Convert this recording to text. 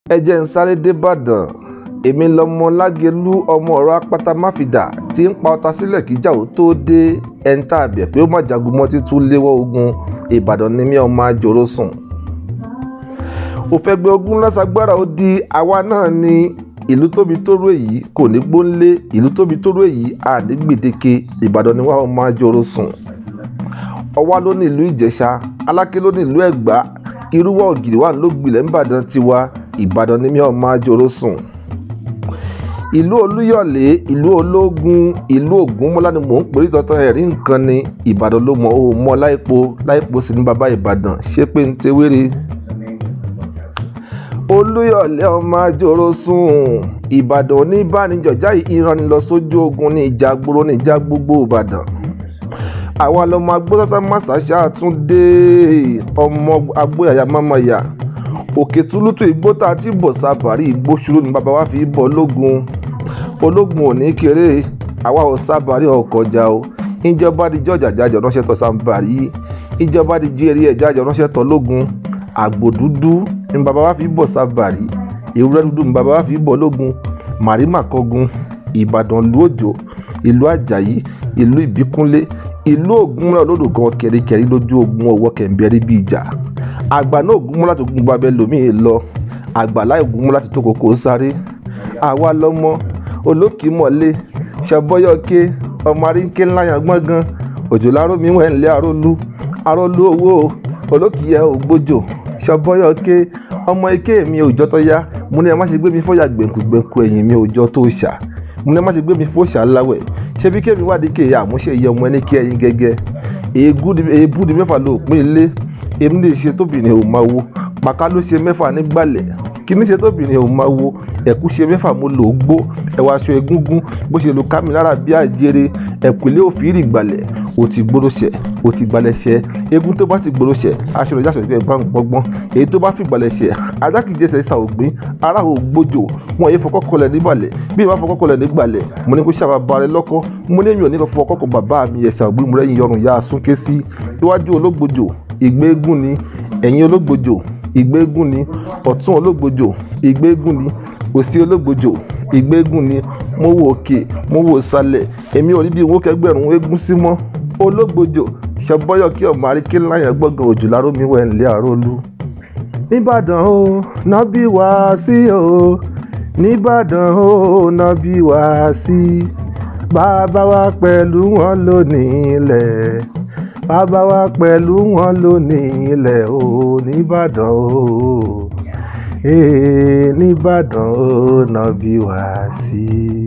ẹ jẹ́ n sáré dé Ìbàdàn. Èmi lọmọ Lágelú, ọmọ ọ̀rọ̀ apáta máfìdà tí ń pa ọta sílẹ̀ kíjà ó tó dé. Ẹni tá a bẹ̀ pé ó má jagun mọ́ títún léwọ́ ogun. Ìbàdàn ni mí ọmọ àjòrò sùn. Òfẹ́gbẹ́ ogun lọ́sàgbára ó di àwa náà ni. Ìlú tóbi tóró èyí kò ní gbónlé, ìlú tóbi tóró èyí à ní gbèdéke. Ìbàdàn ni wá ọmọ àjòrò sùn. Ọ̀wá ló ní ìlú Ìjẹ̀ṣà, Aláké ló ní ìlú Ẹ̀gbá, Irúwà Ògìrì wà ló gbilẹ̀ ńbàdàn tiwa. Ìbàdàn ni mí ọmọ àjòrò sùn. Ìlú Olúyọ̀lé, ìlú Ológun, ìlú Ògúnmọ́lá ni mò ń pè tọ́tọ́ ẹ̀rí nǹkan ni. Ìbàdàn ló mọ̀ ó mọ́ láìpo sì ní bàbá Ìbàdàn ṣé pé ń tewére. Olúyọ̀lé ọmọ àjòrò sùn. Ìbàdàn oníbànújọ̀já ìran lọ sójú ogun ní ìjà gbòòrò ní ìjà gbogbo Ìbàdàn. Àwa lọmọ agbósásá màsáṣá tún dé, ọmọ agbóyàyà mámáyà. Òkè túlùtù igbó tá a ti bọ̀ sábàárì igbó ṣúrú ni bàbá wa fi bọ̀ lógun. Ológun ò ní kéré, àwa ò sábàárì ọkọjà o. Ìjọba di jọjà jájọ ránṣẹ́ tọ́ sábàárì, ìjọba di jí eré ẹ̀já jọ ránṣẹ́ tọ́ lógun. Àgbò dúdú ni bàbá wa fi bọ̀ sábàárì, ewúrẹ́ dúdú ni bàbá wa fi bọ̀ lógun. Màrímà kọgun. Ìbàdàn ìlú Òjò, ìlú Àjàyí, ìlú Ìbíkúnlé, ìlú Ògúnmọ́lá olódògan kẹ̀ríkẹ̀rí lójú ogun ọwọ́ kẹ̀mbẹ́rí bí ìjà. Àgbà náà Ògúnmọ́lá tó gun babẹ́ lòmíì lọ, àgbàlá Ògúnmọ́lá ti tó kókó sáré. Àwa lọmọ olókìímọ̀lé, ṣọbọ́yọ̀ké, ọmọ aríńké ńláyàn gbọ́ngàn. Òjòláró mi wẹ̀ ńlẹ́ arólú owó, olókìíyẹ ògbójò, ṣọbọ́yọ̀ké, ọmọ ike mi òjọ́ tó yá. Mo ní ẹ má ṣe gbé mi fọ́yà gbẹ̀ǹkùgbẹ̀ǹkù ẹ̀yìn mi òjọ́ tó ṣà. Mo ní ẹ má ṣe gbé mi fọ́ṣà láwẹ̀. Ṣé bí kémi wádìí kéye àmúṣe iye ọmọ ẹni kí ẹyin gẹ́gẹ́. Èébú di mẹ́fà ló pín ilé. Èmi lè ṣe tóbìnrin ò máa wo. Pàká ló ṣe mẹ́fà nígbàlẹ̀. Kí ní ṣe tóbìnrin ò máa wo. Ẹ̀kú ṣe mẹ́fà mo lò ó gbó. Ẹ̀wà aṣọ egúngún bó ṣe lò ká mi lára bí àjèrè. Ẹ̀kúlé òfìrí ìgbàlẹ̀. O ti gbóróṣẹ̀, o ti gbalẹ̀ṣẹ̀. Eégún tó bá ti gbóróṣẹ̀, aṣọ rẹ̀ jáṣọ ìgbẹ́ gbọ́ngbọ́n. Èyí tó bá fi gbalẹ̀ṣẹ̀, ajá kìí jẹsẹ̀ ìsà ògbín, ara ò gbójò. Wọ́n yé fọkọ́ kọlẹ̀ nígbàlẹ̀. Bí ìbá fọkọ́ kọlẹ̀ nígbàlẹ̀, mo ní kó ṣàbà ba rẹ lọ́kọ́. Mo ní èmi ò ní fọkọ́ kọ bàbá mi ẹ̀sà ògbín mo rẹ́yìn yọrùn ya súnké sí. Iwájú ológbòjò, ìgbéégún ni. Ẹ̀yìn ológbòjò, ìgbéégún ni. Ọ̀tún ológbòjò, ìgbéégún ni. Òsì ológbòjò, ìgbéégún ni. Mo wo òkè, mo wo ìsàlẹ̀. Èmi ò rí bí wọn kẹgbẹ̀rún eégún sí mọ́. Ológbòjò, ṣọbọ́yọ̀ké ọmọ aríńké ńláyàn gbọ́ngàn. Òjòláró mi wẹ̀ ńlẹ́ arólú. Níbàdàn o ná bí wá sí o, níbàdàn o ná bí wá sí. Bàbá wa pẹ̀lú wọn lónìí ilẹ̀, bàbá wa pẹ̀lú wọn lónìí ilẹ̀ o. Níbàdàn o, níbàdàn o ná bí wá sí.